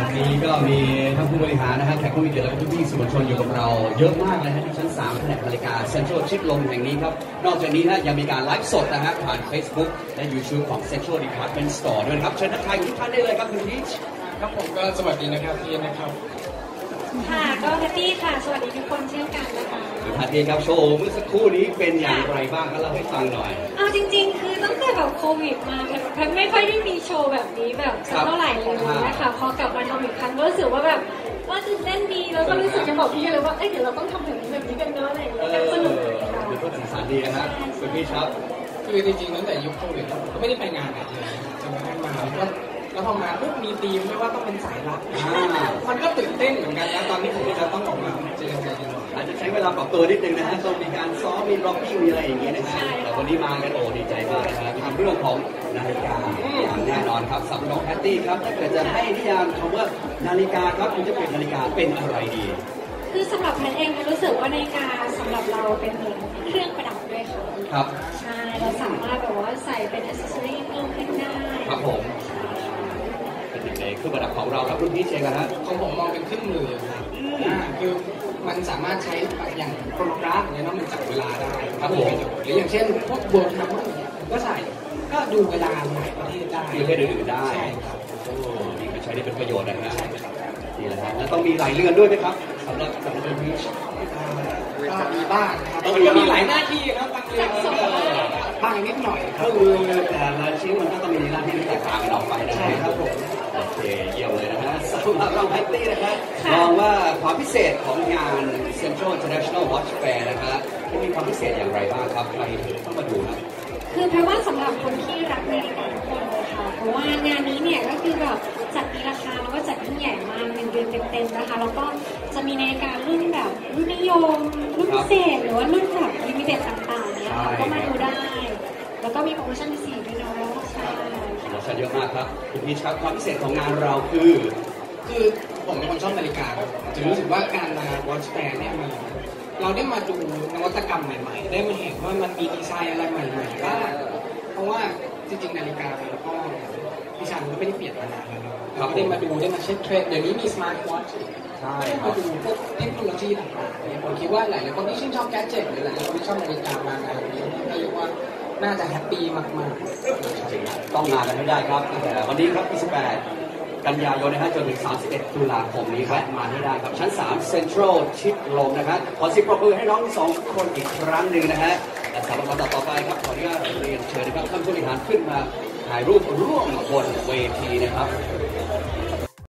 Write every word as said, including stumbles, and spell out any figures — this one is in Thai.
นี้ก็มีทั้งผู้บริหารนะฮะแขกผู้มีเกียรติและพี่ๆสื่อมวลชนอยู่กับเราเยอะมากเลยฮะที่ชั้นสามแผนกนาฬิกาเซ็นทรัลชิดลมแห่งนี้ครับนอกจากนี้นะยังมีการไลฟ์สดนะฮะผ่าน Facebook และ YouTube ของ Central Department Store ด้วยนะครับเชิญทักทายทุกท่านได้เลยครับคุณพีชครับผมก็สวัสดีนะครับพี่นะครับค่ะก็แฮปปี้ค่ะสวัสดีทุกคนเช่นกันนะคะคุณพัทดีครับโชว์เมื่อสักครู่นี้เป็นอย่างไรบ้างก็เล่าให้ฟังหน่อยเอาจริงๆคือตั้งแต่แบบโควิดมาแพทไม่ค่อยได้มีโชว์แบบนี้แบบเท่าไหร่เลยนะคะพอกลับมาทำอีกครั้งก็รู้สึกว่าแบบว่าตื่นเต้นดีแล้วก็รู้สึกจะบอกพี่เลยว่าเอ้ยเดี๋ยวเราต้องทำแบบนี้แบบนี้กันเนาะอะไรอย่างเงี้ยสนุกค่ะเป็นคนสีสันดีนะฮะคุณพี่ครับคือจริงๆตั้งแต่ยุคโควิดก็ไม่ได้ไปงานไหนเลยจนกระทั่งมาแล้วก็แล้วพอมาปุ๊บมีธีมไม่ว่าต้องเป็นสายลับมันก็ตื่นเต้นเหมือนกันนะตอนนี้ผมจะต้องออกมาเจอกันอาจจะใช้เวลาปรับตัวนิดนึงนะฮะต้องมีการซ้อมมีร็อกกิ้งมีอะไรอย่างเงี้ยนะฮะแต่วันนี้มากันโอ้ดีใจมากนะครับทำเรื่องของนาฬิกาอย่างแน่นอนครับสำหรับน้องแพตตี้ครับถ้าเกิดจะให้นิยามคำว่านาฬิกาครับคุณจะเป็นนาฬิกาเป็นอะไรดีคือสำหรับแพทเองรู้สึกว่านาฬิกาสำหรับเราเป็นเหมือนเครื่องประดับด้วยค่ะครับใช่เราสามารถแบบว่าใส่เป็นอิสเซอรี่เพิ่มขึ้นได้ครับผมเป็นยังไงเครื่องประดับของเราครับรุ่นพี่เชงกันฮะของผมมองเป็นเครื่องมือครับคือมันสามารถใช้อย่างโครโนกราฟเนี่ยเนาะมันจับเวลาได้ครับผมหรืออย่างเช่นพวกเวิร์ดคัมก็ใส่ก็ดูเวลาหลายประเทศได้ประเทศอื่นๆได้ใช่ครับโอ้นี่ก็ใช้ได้เป็นประโยชน์นะฮะนี่แหละฮะแล้วต้องมีหลายเรือนด้วยไหมครับสำหรับสำหรับรุ่นพี่ก็มีบ้างครับมันก็มีหลายหน้าที่ครับบางเรื่องบ้างนิดหน่อยก็คือแต่ละชิ้นมันก็ต้องมีหน้าที่ที่แตกต่างกันออกไปนะใช่ครับผมโอเคเยี่ยมเลยนะฮะสำหรับเราแพตตี้นะครับมองว่าความพิเศษของงาน Central International Watch Fair นะครับมีความพิเศษอย่างไรบ้างครับใครต้องมาดูนะคือแปลว่าสำหรับคนที่รักนาฬิกาทุกคนเลยค่ะเพราะว่างานนี้เนี่ยก็คือแบบจัดมีราคาแล้วก็จัดยิ่งใหญ่มากเป็นเดือนเต็มๆนะคะแล้วก็จะมีนาฬิการุ่นแบบรุ่นนิยมรุ่นพิเศษหรือว่ารุ่นแบบลิมิเต็ดต่างๆเนี่ยก็มาดูได้แล้วก็มีโปรโมชั่นพิเศษด้วยเนาะใช่โปรโมชั่นเยอะมากครับคุณพีชครับความพิเศษของงานเราคือคือผมเป็นคนชอบนาฬิกาครับจะรู้สึกว่าการมา Watch Fair เนี่ยมันเราได้มาดูนวัตกรรมใหม่ๆได้มาเห็นว่ามันมีดีไซน์อะไรใหม่ๆบ้างเพราะว่าจริงๆนาฬิกาแล้วก็ดิฉันก็ไม่ได้เปลี่ยนมานานแล้วเราได้มาดูได้มาเช็คเทรนด์เดี๋ยวนี้มีสมาร์ทวอทช์ใช่มาดูพวกเทคโนโลยีต่างๆเนี่ยผมคิดว่าหลายๆคนที่ชื่นชอบแกดเจ็ตหรือหลายๆคนที่ชอบนาฬิกามางานนี้ก็เรียกว่าน่าจะแฮปปี้มากๆต้องมากันให้ได้ครับแต่วันนี้ครับยี่สิบแปดกันยายนนะฮะจนถึงสามสิบเอ็ดตุลาคมนี้แวะมาให้ได้ครับชั้นสาม Central ชิดลมนะครับขอเสียงปรบมือให้น้องสองคนอีกครั้งหนึ่งนะฮะและสำหรับลำดับต่อไปครับขออนุญาตเรียนเชิญนะครับท่านผู้บริหารขึ้นมาถ่ายรูปร่วมบนเวทีนะครับ